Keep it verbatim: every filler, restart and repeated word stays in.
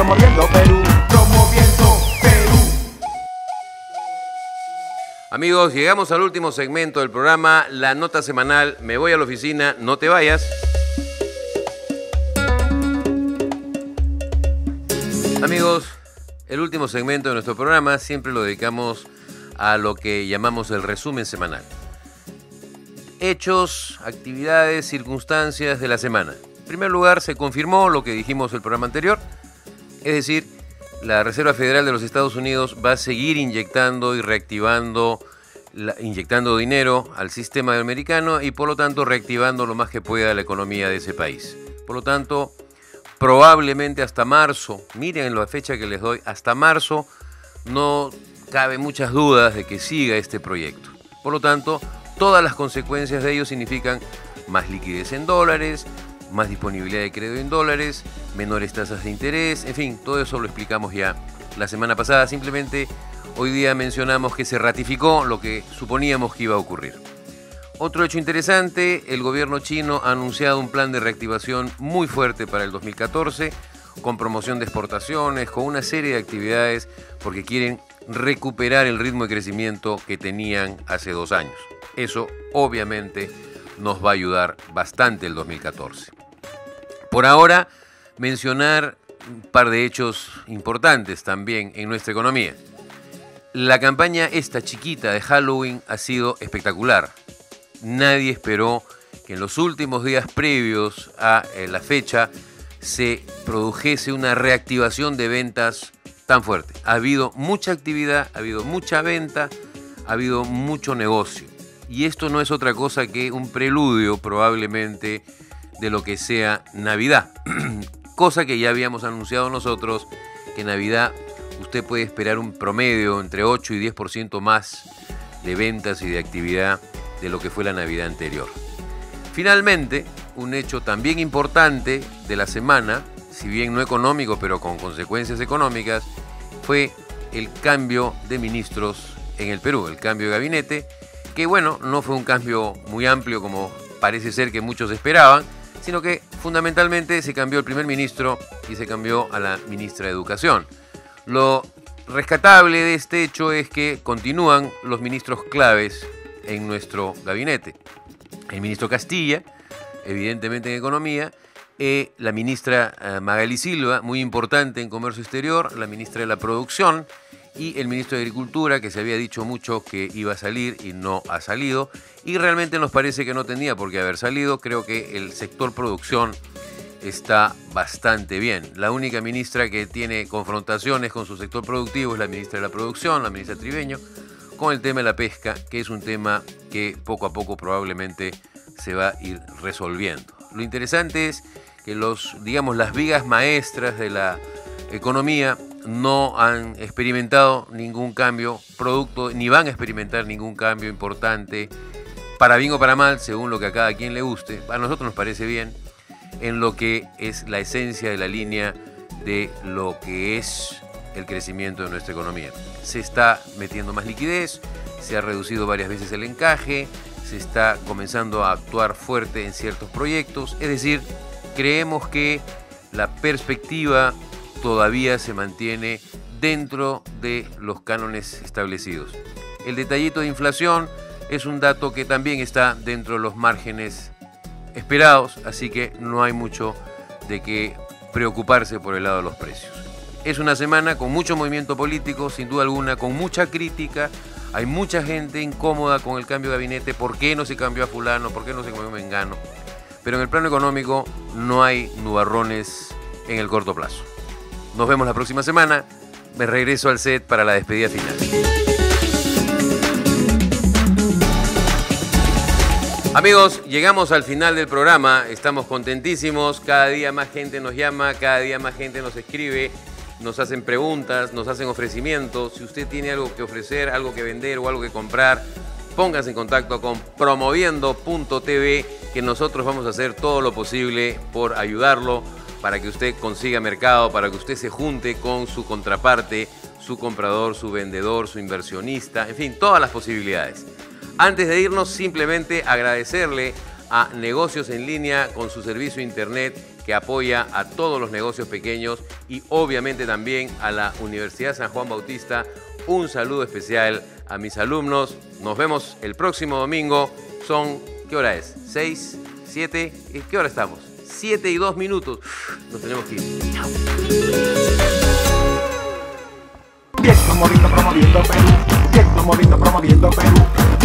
Promoviendo Perú, promoviendo Perú. Amigos, llegamos al último segmento del programa, la nota semanal. Me voy a la oficina, no te vayas. Amigos, el último segmento de nuestro programa siempre lo dedicamos a lo que llamamos el resumen semanal. Hechos, actividades, circunstancias de la semana. En primer lugar, se confirmó lo que dijimos el programa anterior, es decir, la Reserva Federal de los Estados Unidos va a seguir inyectando y reactivando, la, inyectando dinero al sistema americano y por lo tanto reactivando lo más que pueda la economía de ese país. Por lo tanto, probablemente hasta marzo, miren la fecha que les doy, hasta marzo no cabe muchas dudas de que siga este proyecto. Por lo tanto, todas las consecuencias de ello significan más liquidez en dólares, más disponibilidad de crédito en dólares, menores tasas de interés, en fin, todo eso lo explicamos ya la semana pasada. Simplemente hoy día mencionamos que se ratificó lo que suponíamos que iba a ocurrir. Otro hecho interesante, el gobierno chino ha anunciado un plan de reactivación muy fuerte para el dos mil catorce, con promoción de exportaciones, con una serie de actividades, porque quieren recuperar el ritmo de crecimiento que tenían hace dos años. Eso, obviamente, nos va a ayudar bastante el dos mil catorce. Por ahora, mencionar un par de hechos importantes también en nuestra economía. La campaña esta chiquita de Halloween ha sido espectacular. Nadie esperó que en los últimos días previos a eh, la fecha se produjese una reactivación de ventas tan fuerte. Ha habido mucha actividad, ha habido mucha venta, ha habido mucho negocio. Y esto no es otra cosa que un preludio probablemente de lo que sea Navidad. Cosa que ya habíamos anunciado nosotros, que en Navidad usted puede esperar un promedio entre ocho y diez por ciento más de ventas y de actividad de lo que fue la Navidad anterior. Finalmente, un hecho también importante de la semana, si bien no económico, pero con consecuencias económicas, fue el cambio de ministros en el Perú, el cambio de gabinete, que bueno, no fue un cambio muy amplio como parece ser que muchos esperaban, sino que fundamentalmente se cambió el primer ministro y se cambió a la ministra de Educación. Lo rescatable de este hecho es que continúan los ministros claves en nuestro gabinete. El ministro Castilla, evidentemente en Economía, eh, la ministra eh, Magali Silva, muy importante en Comercio Exterior, la ministra de la Producción, y el ministro de Agricultura, que se había dicho mucho que iba a salir y no ha salido, y realmente nos parece que no tenía por qué haber salido. Creo que el sector producción está bastante bien. La única ministra que tiene confrontaciones con su sector productivo es la ministra de la Producción, la ministra Tribeño, con el tema de la pesca, que es un tema que poco a poco probablemente se va a ir resolviendo. Lo interesante es que los, digamos, las vigas maestras de la economía no han experimentado ningún cambio producto, ni van a experimentar ningún cambio importante, para bien o para mal, según lo que a cada quien le guste. A nosotros nos parece bien, en lo que es la esencia de la línea de lo que es el crecimiento de nuestra economía. Se está metiendo más liquidez, se ha reducido varias veces el encaje, se está comenzando a actuar fuerte en ciertos proyectos, es decir, creemos que la perspectiva todavía se mantiene dentro de los cánones establecidos. El detallito de inflación es un dato que también está dentro de los márgenes esperados, así que no hay mucho de qué preocuparse por el lado de los precios. Es una semana con mucho movimiento político, sin duda alguna, con mucha crítica. Hay mucha gente incómoda con el cambio de gabinete. ¿Por qué no se cambió a fulano? ¿Por qué no se cambió a mengano? Pero en el plano económico no hay nubarrones en el corto plazo. Nos vemos la próxima semana. Me regreso al set para la despedida final. Amigos, llegamos al final del programa. Estamos contentísimos. Cada día más gente nos llama, cada día más gente nos escribe, nos hacen preguntas, nos hacen ofrecimientos. Si usted tiene algo que ofrecer, algo que vender o algo que comprar, pónganse en contacto con promoviendo punto t v, que nosotros vamos a hacer todo lo posible por ayudarlo, para que usted consiga mercado, para que usted se junte con su contraparte, su comprador, su vendedor, su inversionista, en fin, todas las posibilidades. Antes de irnos, simplemente agradecerle a Negocios en Línea con su servicio de internet, que apoya a todos los negocios pequeños y obviamente también a la Universidad San Juan Bautista. Un saludo especial a mis alumnos. Nos vemos el próximo domingo. Son, ¿qué hora es? ¿Seis? ¿Siete? ¿Qué hora estamos? Siete y dos minutos. Nos tenemos que ir. Chao. Bien promoviendo, promoviendo Perú. Bien promoviendo, promoviendo Perú.